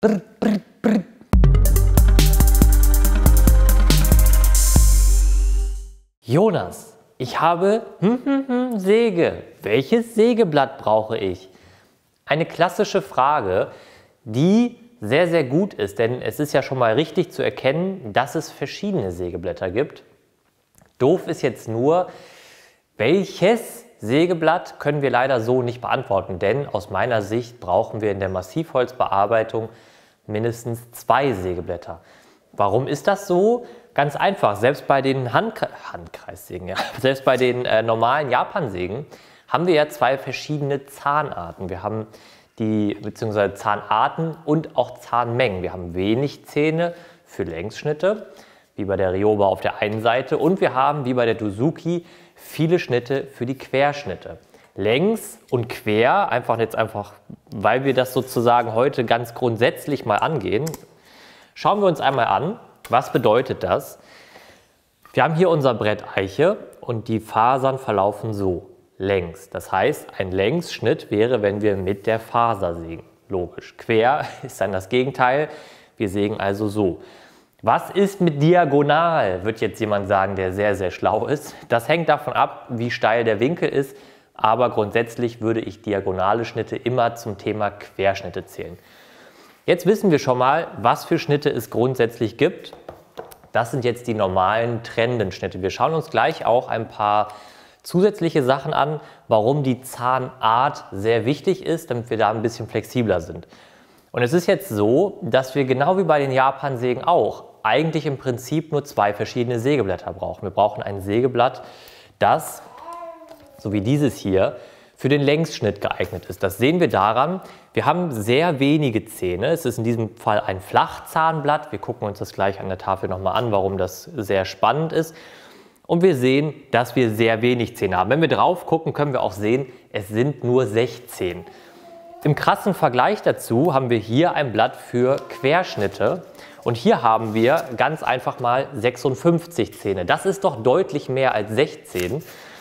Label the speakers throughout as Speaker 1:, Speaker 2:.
Speaker 1: Brr, brr, brr. Jonas, ich habe Säge. Welches Sägeblatt brauche ich? Eine klassische Frage, die sehr, sehr gut ist, denn es ist ja schon mal richtig zu erkennen, dass es verschiedene Sägeblätter gibt. Doof ist jetzt nur, welches Sägeblatt können wir leider so nicht beantworten, denn aus meiner Sicht brauchen wir in der Massivholzbearbeitung mindestens 2 Sägeblätter. Warum ist das so? Ganz einfach, selbst bei den Handkreissägen, ja, selbst bei den normalen Japansägen haben wir ja 2 verschiedene Zahnarten. Wir haben beziehungsweise Zahnarten und auch Zahnmengen. Wir haben wenig Zähne für Längsschnitte, wie bei der Ryoba auf der einen Seite, und wir haben, wie bei der Dozuki, viele Schnitte für die Querschnitte. Längs und quer, einfach, weil wir das sozusagen heute ganz grundsätzlich mal angehen, schauen wir uns einmal an, was bedeutet das? Wir haben hier unser Brett Eiche und die Fasern verlaufen so. Längs. Das heißt, ein Längsschnitt wäre, wenn wir mit der Faser sägen. Logisch. Quer ist dann das Gegenteil. Wir sägen also so. Was ist mit diagonal, wird jetzt jemand sagen, der sehr, sehr schlau ist. Das hängt davon ab, wie steil der Winkel ist. Aber grundsätzlich würde ich diagonale Schnitte immer zum Thema Querschnitte zählen. Jetzt wissen wir schon mal, was für Schnitte es grundsätzlich gibt. Das sind jetzt die normalen trennenden Schnitte. Wir schauen uns gleich auch ein paar zusätzliche Sachen an, warum die Zahnart sehr wichtig ist, damit wir da ein bisschen flexibler sind. Und es ist jetzt so, dass wir genau wie bei den Japansägen auch eigentlich im Prinzip nur 2 verschiedene Sägeblätter brauchen. Wir brauchen ein Sägeblatt, das, so wie dieses hier, für den Längsschnitt geeignet ist. Das sehen wir daran, wir haben sehr wenige Zähne. Es ist in diesem Fall ein Flachzahnblatt. Wir gucken uns das gleich an der Tafel nochmal an, warum das sehr spannend ist. Und wir sehen, dass wir sehr wenig Zähne haben. Wenn wir drauf gucken, können wir auch sehen, es sind nur 16. Im krassen Vergleich dazu haben wir hier ein Blatt für Querschnitte. Und hier haben wir ganz einfach mal 56 Zähne. Das ist doch deutlich mehr als 16.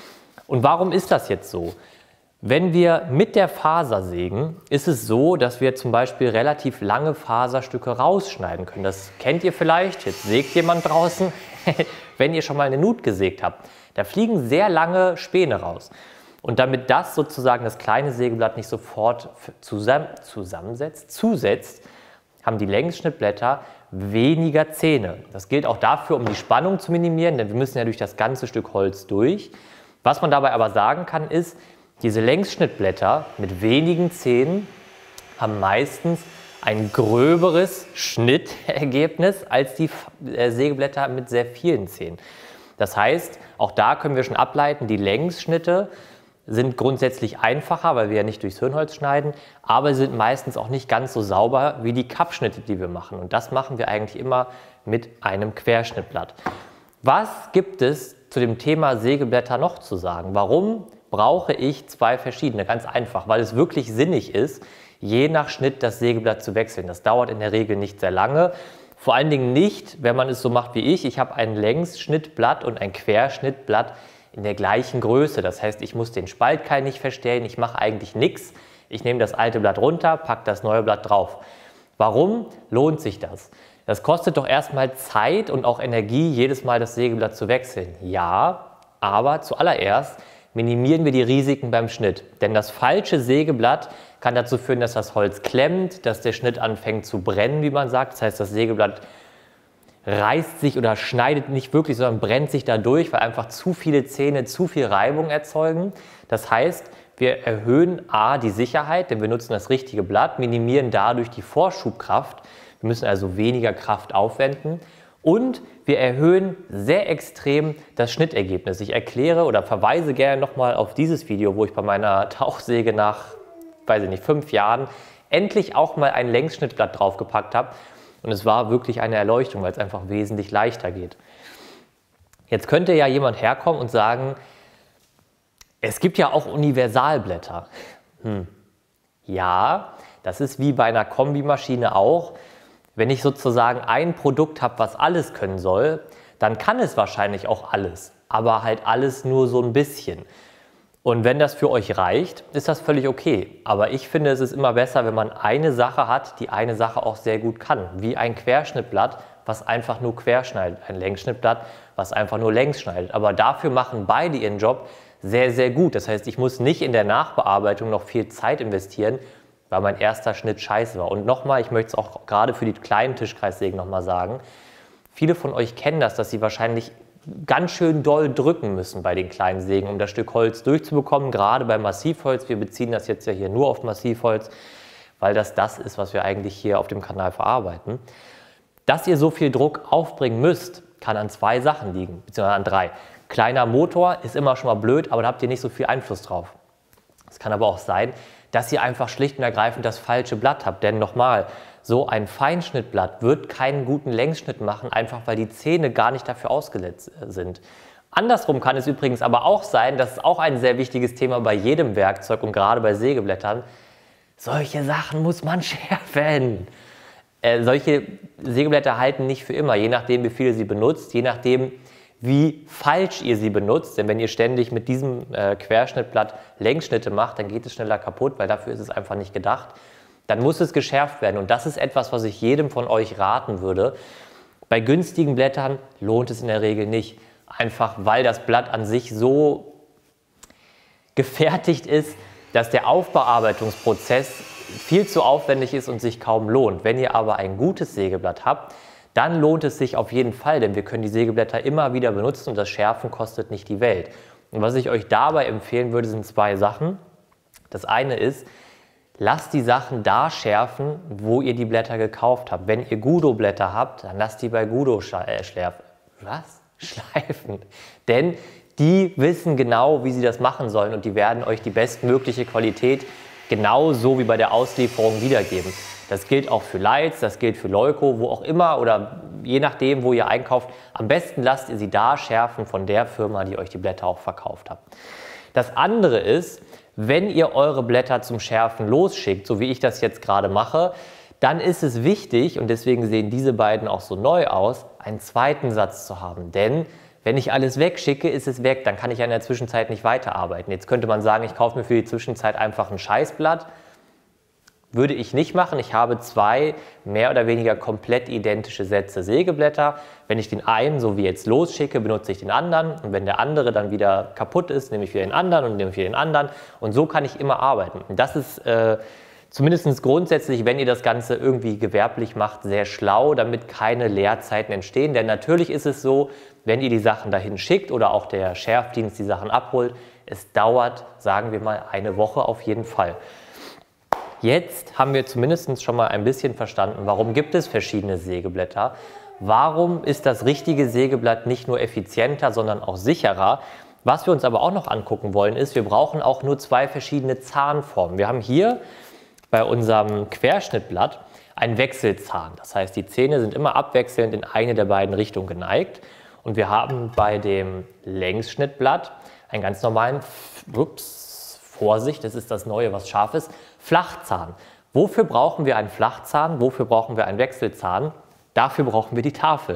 Speaker 1: Und warum ist das jetzt so? Wenn wir mit der Faser sägen, ist es so, dass wir zum Beispiel relativ lange Faserstücke rausschneiden können. Das kennt ihr vielleicht, jetzt sägt jemand draußen, wenn ihr schon mal eine Nut gesägt habt. Da fliegen sehr lange Späne raus. Und damit das sozusagen das kleine Sägeblatt nicht sofort zusetzt, haben die Längsschnittblätter weniger Zähne. Das gilt auch dafür, um die Spannung zu minimieren, denn wir müssen ja durch das ganze Stück Holz durch. Was man dabei aber sagen kann, ist, diese Längsschnittblätter mit wenigen Zähnen haben meistens ein gröberes Schnittergebnis als die Sägeblätter mit sehr vielen Zähnen. Das heißt, auch da können wir schon ableiten, die Längsschnitte sind grundsätzlich einfacher, weil wir ja nicht durchs Hirnholz schneiden, aber sie sind meistens auch nicht ganz so sauber wie die Kappschnitte, die wir machen. Und das machen wir eigentlich immer mit einem Querschnittblatt. Was gibt es zu dem Thema Sägeblätter noch zu sagen? Warum brauche ich 2 verschiedene? Ganz einfach, weil es wirklich sinnig ist, je nach Schnitt das Sägeblatt zu wechseln. Das dauert in der Regel nicht sehr lange. Vor allen Dingen nicht, wenn man es so macht wie ich. Ich habe ein Längsschnittblatt und ein Querschnittblatt in der gleichen Größe. Das heißt, ich muss den Spaltkeil nicht verstellen. Ich mache eigentlich nichts. Ich nehme das alte Blatt runter, packe das neue Blatt drauf. Warum lohnt sich das? Das kostet doch erstmal Zeit und auch Energie, jedes Mal das Sägeblatt zu wechseln. Ja, aber zuallererst minimieren wir die Risiken beim Schnitt. Denn das falsche Sägeblatt kann dazu führen, dass das Holz klemmt, dass der Schnitt anfängt zu brennen, wie man sagt. Das heißt, das Sägeblatt reißt sich oder schneidet nicht wirklich, sondern brennt sich dadurch, weil einfach zu viele Zähne zu viel Reibung erzeugen. Das heißt, wir erhöhen die Sicherheit, denn wir nutzen das richtige Blatt, minimieren dadurch die Vorschubkraft. Wir müssen also weniger Kraft aufwenden. Und wir erhöhen sehr extrem das Schnittergebnis. Ich erkläre oder verweise gerne nochmal auf dieses Video, wo ich bei meiner Tauchsäge nach, 5 Jahren endlich auch mal ein Längsschnittblatt draufgepackt habe. Und es war wirklich eine Erleuchtung, weil es einfach wesentlich leichter geht. Jetzt könnte ja jemand herkommen und sagen, es gibt ja auch Universalblätter. Ja, das ist wie bei einer Kombimaschine auch. Wenn ich sozusagen ein Produkt habe, was alles können soll, dann kann es wahrscheinlich auch alles, aber halt alles nur so ein bisschen. Und wenn das für euch reicht, ist das völlig okay. Aber ich finde, es ist immer besser, wenn man eine Sache hat, die eine Sache auch sehr gut kann. Wie ein Querschnittblatt, was einfach nur quer schneidet. Ein Längsschnittblatt, was einfach nur längs schneidet. Aber dafür machen beide ihren Job sehr, sehr gut. Das heißt, ich muss nicht in der Nachbearbeitung noch viel Zeit investieren, weil mein erster Schnitt scheiße war. Und nochmal, ich möchte es auch gerade für die kleinen Tischkreissägen nochmal sagen, viele von euch kennen das, dass sie wahrscheinlich ganz schön doll drücken müssen bei den kleinen Sägen, um das Stück Holz durchzubekommen, gerade bei Massivholz. Wir beziehen das jetzt ja hier nur auf Massivholz, weil das ist, was wir eigentlich hier auf dem Kanal verarbeiten. Dass ihr so viel Druck aufbringen müsst, kann an 2 Sachen liegen, beziehungsweise an 3. Kleiner Motor ist immer schon mal blöd, aber da habt ihr nicht so viel Einfluss drauf. Es kann aber auch sein, dass ihr einfach schlicht und ergreifend das falsche Blatt habt. Denn nochmal, so ein Feinschnittblatt wird keinen guten Längsschnitt machen, einfach weil die Zähne gar nicht dafür ausgelegt sind. Andersrum kann es übrigens aber auch sein, das ist auch ein sehr wichtiges Thema bei jedem Werkzeug und gerade bei Sägeblättern, solche Sachen muss man schärfen. Solche Sägeblätter halten nicht für immer, je nachdem, wie viel ihr sie benutzt, je nachdem, wie falsch ihr sie benutzt. Denn wenn ihr ständig mit diesem Querschnittblatt Längsschnitte macht, dann geht es schneller kaputt, weil dafür ist es einfach nicht gedacht. Dann muss es geschärft werden. Und das ist etwas, was ich jedem von euch raten würde. Bei günstigen Blättern lohnt es in der Regel nicht. Einfach weil das Blatt an sich so gefertigt ist, dass der Aufbearbeitungsprozess viel zu aufwendig ist und sich kaum lohnt. Wenn ihr aber ein gutes Sägeblatt habt, dann lohnt es sich auf jeden Fall, denn wir können die Sägeblätter immer wieder benutzen und das Schärfen kostet nicht die Welt. Und was ich euch dabei empfehlen würde, sind 2 Sachen. Das eine ist, lasst die Sachen da schärfen, wo ihr die Blätter gekauft habt. Wenn ihr Gudo-Blätter habt, dann lasst die bei Gudo schleifen. Denn die wissen genau, wie sie das machen sollen und die werden euch die bestmögliche Qualität genauso wie bei der Auslieferung wiedergeben. Das gilt auch für Leitz, das gilt für Leuco, wo auch immer oder je nachdem, wo ihr einkauft. Am besten lasst ihr sie da schärfen von der Firma, die euch die Blätter auch verkauft hat. Das andere ist, wenn ihr eure Blätter zum Schärfen losschickt, so wie ich das jetzt gerade mache, dann ist es wichtig, und deswegen sehen diese beiden auch so neu aus, einen zweiten Satz zu haben. Denn wenn ich alles wegschicke, ist es weg, dann kann ich ja in der Zwischenzeit nicht weiterarbeiten. Jetzt könnte man sagen, ich kaufe mir für die Zwischenzeit einfach ein Scheißblatt. Würde ich nicht machen. Ich habe 2 mehr oder weniger komplett identische Sätze Sägeblätter. Wenn ich den einen, so wie jetzt, losschicke, benutze ich den anderen. Und wenn der andere dann wieder kaputt ist, nehme ich wieder den anderen und nehme ich wieder den anderen. Und so kann ich immer arbeiten. Und das ist zumindest grundsätzlich, wenn ihr das Ganze irgendwie gewerblich macht, sehr schlau, damit keine Leerzeiten entstehen. Denn natürlich ist es so, wenn ihr die Sachen dahin schickt oder auch der Schärfdienst die Sachen abholt, es dauert, sagen wir mal, eine Woche auf jeden Fall. Jetzt haben wir zumindest schon mal ein bisschen verstanden, warum gibt es verschiedene Sägeblätter. Warum ist das richtige Sägeblatt nicht nur effizienter, sondern auch sicherer? Was wir uns aber auch noch angucken wollen, ist, wir brauchen auch nur 2 verschiedene Zahnformen. Wir haben hier bei unserem Querschnittblatt einen Wechselzahn. Das heißt, die Zähne sind immer abwechselnd in eine der beiden Richtungen geneigt. Und wir haben bei dem Längsschnittblatt einen ganz normalen, Vorsicht, das ist das Neue, was scharf ist, Flachzahn. Wofür brauchen wir einen Flachzahn? Wofür brauchen wir einen Wechselzahn? Dafür brauchen wir die Tafel.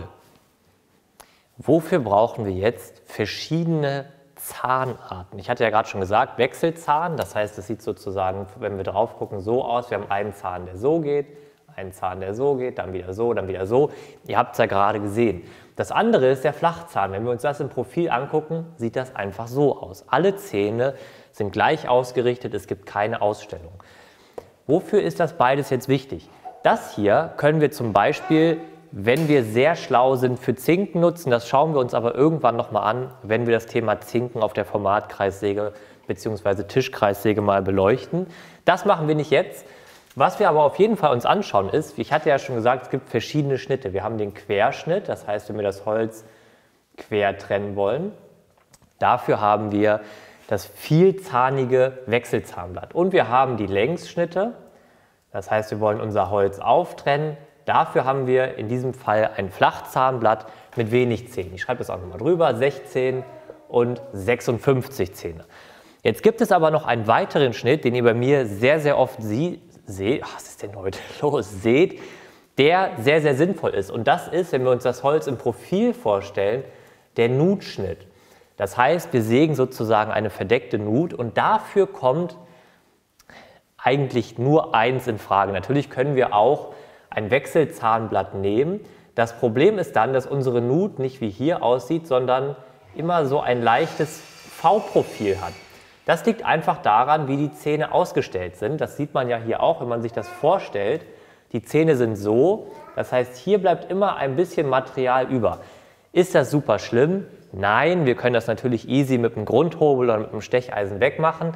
Speaker 1: Wofür brauchen wir jetzt verschiedene Zahnarten? Ich hatte ja gerade schon gesagt, Wechselzahn, das heißt, es sieht sozusagen, wenn wir drauf gucken, so aus. Wir haben einen Zahn, der so geht, einen Zahn, der so geht, dann wieder so, dann wieder so. Ihr habt es ja gerade gesehen. Das andere ist der Flachzahn. Wenn wir uns das im Profil angucken, sieht das einfach so aus. Alle Zähne sind gleich ausgerichtet, es gibt keine Ausstellung. Wofür ist das beides jetzt wichtig? Das hier können wir zum Beispiel, wenn wir sehr schlau sind, für Zinken nutzen. Das schauen wir uns aber irgendwann nochmal an, wenn wir das Thema Zinken auf der Formatkreissäge bzw. Tischkreissäge mal beleuchten. Das machen wir nicht jetzt. Was wir aber auf jeden Fall uns anschauen ist, ich hatte ja schon gesagt, es gibt verschiedene Schnitte. Wir haben den Querschnitt, das heißt, wenn wir das Holz quer trennen wollen. Dafür haben wir das vielzahnige Wechselzahnblatt. Und wir haben die Längsschnitte, das heißt, wir wollen unser Holz auftrennen. Dafür haben wir in diesem Fall ein Flachzahnblatt mit wenig Zähnen. Ich schreibe das auch nochmal drüber, 16 und 56 Zähne. Jetzt gibt es aber noch einen weiteren Schnitt, den ihr bei mir sehr, sehr oft was ist denn heute los? Seht, der sehr, sehr sinnvoll ist. Und das ist, wenn wir uns das Holz im Profil vorstellen, der Nutschnitt. Das heißt, wir sägen sozusagen eine verdeckte Nut und dafür kommt eigentlich nur eins in Frage. Natürlich können wir auch ein Wechselzahnblatt nehmen. Das Problem ist dann, dass unsere Nut nicht wie hier aussieht, sondern immer so ein leichtes V-Profil hat. Das liegt einfach daran, wie die Zähne ausgestellt sind. Das sieht man ja hier auch, wenn man sich das vorstellt. Die Zähne sind so, das heißt, hier bleibt immer ein bisschen Material über. Ist das super schlimm? Nein, wir können das natürlich easy mit einem Grundhobel oder mit einem Stecheisen wegmachen.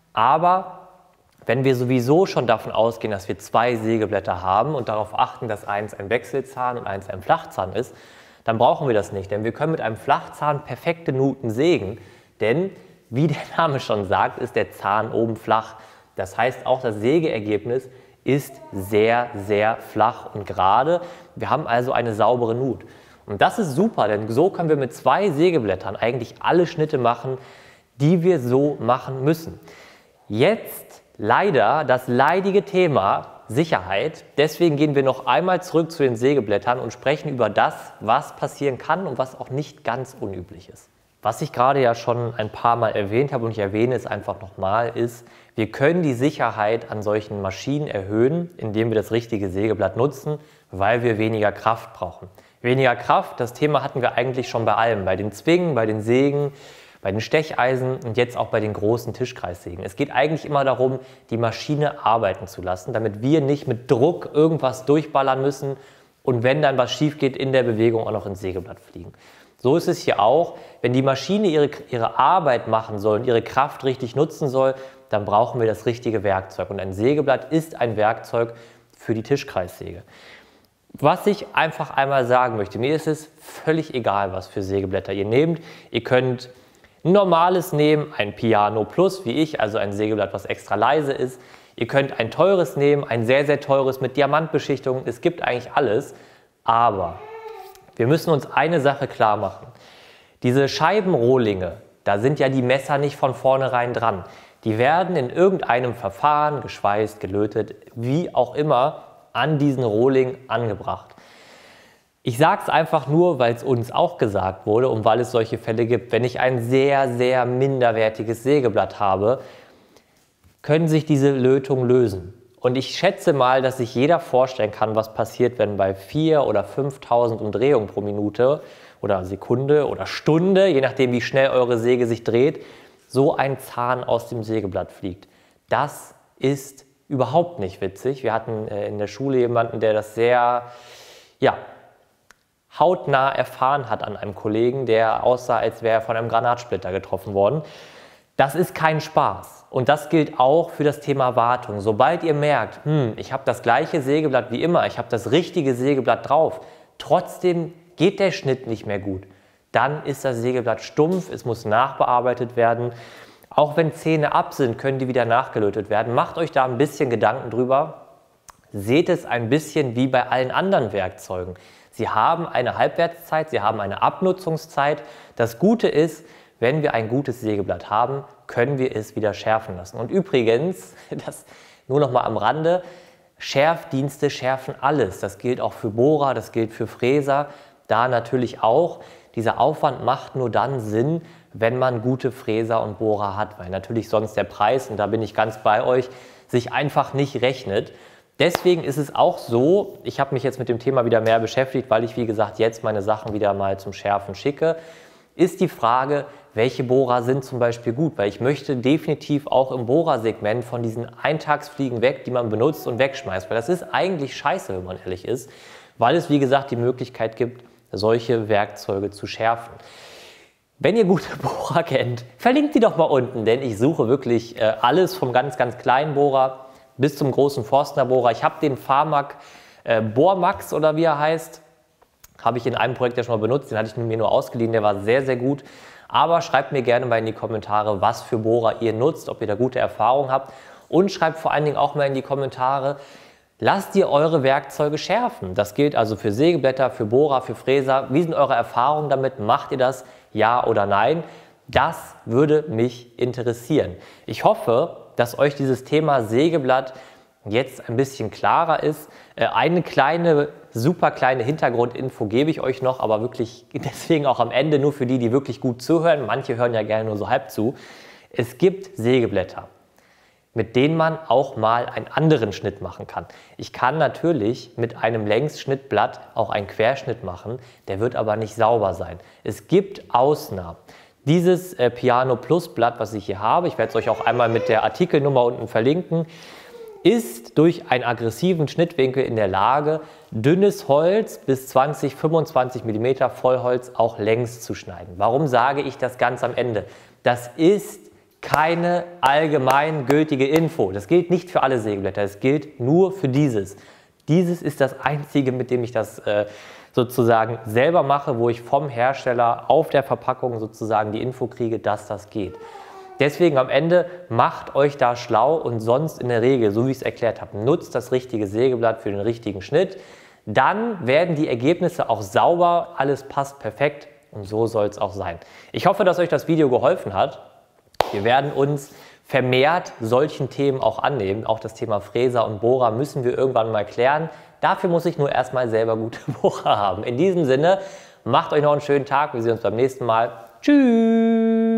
Speaker 1: Aber wenn wir sowieso schon davon ausgehen, dass wir 2 Sägeblätter haben und darauf achten, dass eins ein Wechselzahn und eins ein Flachzahn ist, dann brauchen wir das nicht. Denn wir können mit einem Flachzahn perfekte Nuten sägen. Denn, wie der Name schon sagt, ist der Zahn oben flach. Das heißt, auch das Sägeergebnis ist sehr, sehr flach und gerade. Wir haben also eine saubere Nut. Und das ist super, denn so können wir mit 2 Sägeblättern eigentlich alle Schnitte machen, die wir so machen müssen. Jetzt leider das leidige Thema Sicherheit. Deswegen gehen wir noch einmal zurück zu den Sägeblättern und sprechen über das, was passieren kann und was auch nicht ganz unüblich ist. Was ich gerade ja schon ein paar Mal erwähnt habe und ich erwähne es einfach nochmal, ist, wir können die Sicherheit an solchen Maschinen erhöhen, indem wir das richtige Sägeblatt nutzen, weil wir weniger Kraft brauchen. Weniger Kraft, das Thema hatten wir eigentlich schon bei allem, bei den Zwingen, bei den Sägen, bei den Stecheisen und jetzt auch bei den großen Tischkreissägen. Es geht eigentlich immer darum, die Maschine arbeiten zu lassen, damit wir nicht mit Druck irgendwas durchballern müssen und wenn dann was schief geht, in der Bewegung auch noch ins Sägeblatt fliegen. So ist es hier auch, wenn die Maschine ihre Arbeit machen soll und ihre Kraft richtig nutzen soll, dann brauchen wir das richtige Werkzeug. Und ein Sägeblatt ist ein Werkzeug für die Tischkreissäge. Was ich einfach einmal sagen möchte, mir ist es völlig egal, was für Sägeblätter ihr nehmt. Ihr könnt ein normales nehmen, ein Piano Plus wie ich, also ein Sägeblatt, was extra leise ist. Ihr könnt ein teures nehmen, ein sehr, sehr teures mit Diamantbeschichtung. Es gibt eigentlich alles, aber wir müssen uns eine Sache klar machen. Diese Scheibenrohlinge, da sind ja die Messer nicht von vornherein dran. Die werden in irgendeinem Verfahren geschweißt, gelötet, wie auch immer, an diesen Rohling angebracht. Ich sage es einfach nur, weil es uns auch gesagt wurde und weil es solche Fälle gibt. Wenn ich ein sehr, sehr minderwertiges Sägeblatt habe, können sich diese Lötungen lösen. Und ich schätze mal, dass sich jeder vorstellen kann, was passiert, wenn bei 4.000 oder 5.000 Umdrehungen pro Minute oder Sekunde oder Stunde, je nachdem wie schnell eure Säge sich dreht, so ein Zahn aus dem Sägeblatt fliegt. Das ist überhaupt nicht witzig. Wir hatten in der Schule jemanden, der das sehr hautnah erfahren hat an einem Kollegen, der aussah, als wäre er von einem Granatsplitter getroffen worden. Das ist kein Spaß. Und das gilt auch für das Thema Wartung. Sobald ihr merkt, ich habe das gleiche Sägeblatt wie immer, ich habe das richtige Sägeblatt drauf, trotzdem geht der Schnitt nicht mehr gut, dann ist das Sägeblatt stumpf, es muss nachbearbeitet werden. Auch wenn Zähne ab sind, können die wieder nachgelötet werden. Macht euch da ein bisschen Gedanken drüber. Seht es ein bisschen wie bei allen anderen Werkzeugen. Sie haben eine Halbwertszeit, sie haben eine Abnutzungszeit. Das Gute ist, wenn wir ein gutes Sägeblatt haben, können wir es wieder schärfen lassen. Und übrigens, das nur noch mal am Rande, Schärfdienste schärfen alles. Das gilt auch für Bohrer, das gilt für Fräser. Da natürlich auch. Dieser Aufwand macht nur dann Sinn, wenn man gute Fräser und Bohrer hat, weil natürlich sonst der Preis, und da bin ich ganz bei euch, sich einfach nicht rechnet. Deswegen ist es auch so, ich habe mich jetzt mit dem Thema wieder mehr beschäftigt, weil ich, wie gesagt, jetzt meine Sachen wieder mal zum Schärfen schicke, ist die Frage, welche Bohrer sind zum Beispiel gut, weil ich möchte definitiv auch im Bohrersegment von diesen Eintagsfliegen weg, die man benutzt und wegschmeißt, weil das ist eigentlich scheiße, wenn man ehrlich ist, weil es, wie gesagt, die Möglichkeit gibt, solche Werkzeuge zu schärfen. Wenn ihr gute Bohrer kennt, verlinkt die doch mal unten, denn ich suche wirklich alles vom ganz, ganz kleinen Bohrer bis zum großen Forstner Bohrer. Ich habe den Pharmac Bohrmax oder wie er heißt, habe ich in einem Projekt ja schon mal benutzt, den hatte ich mir nur ausgeliehen, der war sehr, sehr gut. Aber schreibt mir gerne mal in die Kommentare, was für Bohrer ihr nutzt, ob ihr da gute Erfahrungen habt und schreibt vor allen Dingen auch mal in die Kommentare, lasst ihr eure Werkzeuge schärfen. Das gilt also für Sägeblätter, für Bohrer, für Fräser. Wie sind eure Erfahrungen damit? Macht ihr das? Ja oder nein? Das würde mich interessieren. Ich hoffe, dass euch dieses Thema Sägeblatt jetzt ein bisschen klarer ist. Eine kleine, super kleine Hintergrundinfo gebe ich euch noch, aber wirklich deswegen auch am Ende nur für die, die wirklich gut zuhören. Manche hören ja gerne nur so halb zu. Es gibt Sägeblätter, mit denen man auch mal einen anderen Schnitt machen kann. Ich kann natürlich mit einem Längsschnittblatt auch einen Querschnitt machen, der wird aber nicht sauber sein. Es gibt Ausnahmen. Dieses Piano Plus Blatt, was ich hier habe, ich werde es euch auch einmal mit der Artikelnummer unten verlinken, ist durch einen aggressiven Schnittwinkel in der Lage, dünnes Holz bis 20-25 mm Vollholz auch längs zu schneiden. Warum sage ich das ganz am Ende? Das ist keine allgemein gültige Info. Das gilt nicht für alle Sägeblätter, es gilt nur für dieses. Dieses ist das einzige, mit dem ich das sozusagen selber mache, wo ich vom Hersteller auf der Verpackung sozusagen die Info kriege, dass das geht. Deswegen am Ende macht euch da schlau und sonst in der Regel, so wie ich es erklärt habe, nutzt das richtige Sägeblatt für den richtigen Schnitt. Dann werden die Ergebnisse auch sauber, alles passt perfekt und so soll es auch sein. Ich hoffe, dass euch das Video geholfen hat. Wir werden uns vermehrt solchen Themen auch annehmen. Auch das Thema Fräser und Bohrer müssen wir irgendwann mal klären. Dafür muss ich nur erstmal selber gute Bohrer haben. In diesem Sinne, macht euch noch einen schönen Tag. Wir sehen uns beim nächsten Mal. Tschüss!